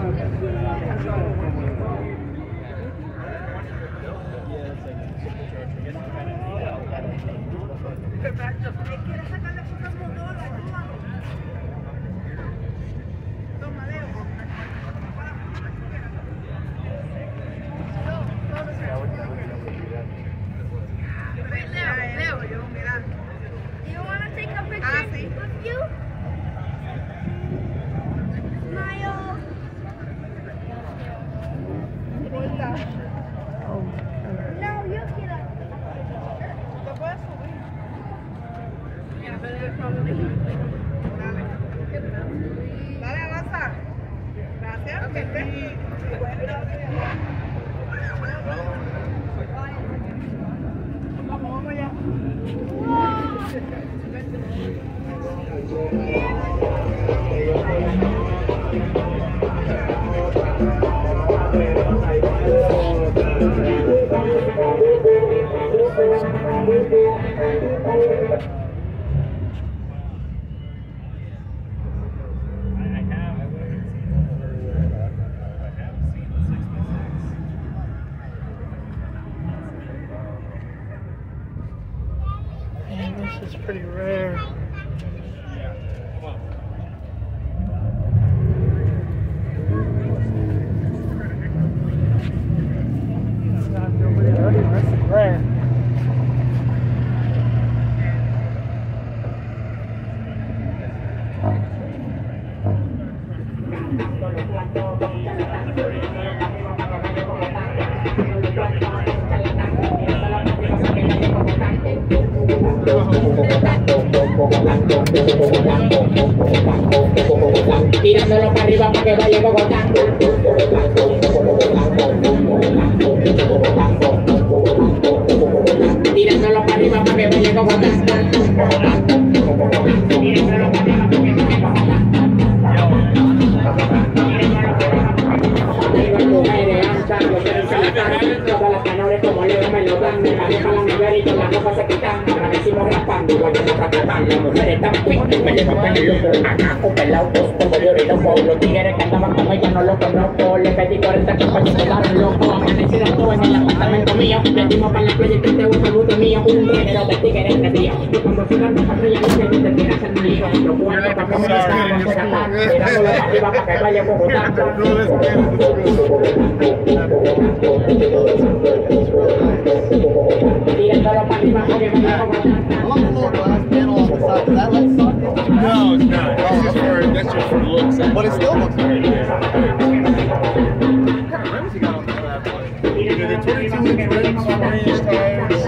Dale, avanza. Gracias. Vamos allá. This is pretty rare. This is rare. Tirándolo para arriba para que vaya Bogotá. Tirándolo para arriba para que vaya Bogotá. Tirándolo para arriba para que vaya todas las canales como Leo me lo dan, me cambié para la nevera y todas las ropas se quitan. Ahora decimos raspando, igual que nos raspatan. Las mujeres tan quick, me llevan peludo. Acá con pelautos, como yo y loco. Los tigres que andaban con ella no los conozco. Le pedí 40 chapas y se quedaron locos. Amanecieron todos en el apartamento mío. Le dimos para la playa y te gusta el gusto mío. Un reguero de tigres entre tíos. Y cuando sigan los patrullas no se te tiras el lío. Los cuernos para comer estaban por atar. Tirándolo para arriba para que vaya Bogotá. No, it's not. That's just for looks. But it still looks very good. What kind of rims you got on the bad boy? They're 22-inch rims, 4-inch tires.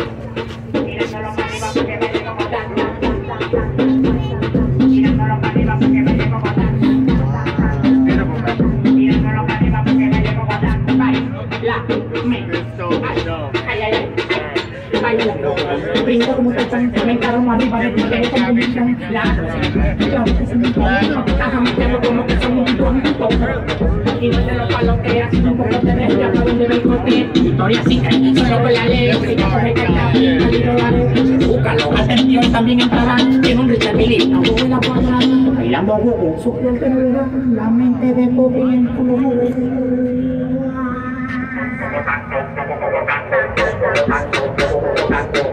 Brinco como tachan, me encaro arriba de ti, que es como un plan. Claro que se me caja, me quedo como que son un tonto. Y no te lo paloteas, un poco te desvías para donde me encontré. Victoria sí, solo con la ley, si no coge carta, salido dale. Búscalo, atención, también entrarán. Tiene un Richard Mille, no juego en la cuadrada. Bailando juego, su piel te lo da, la mente de pobre en tu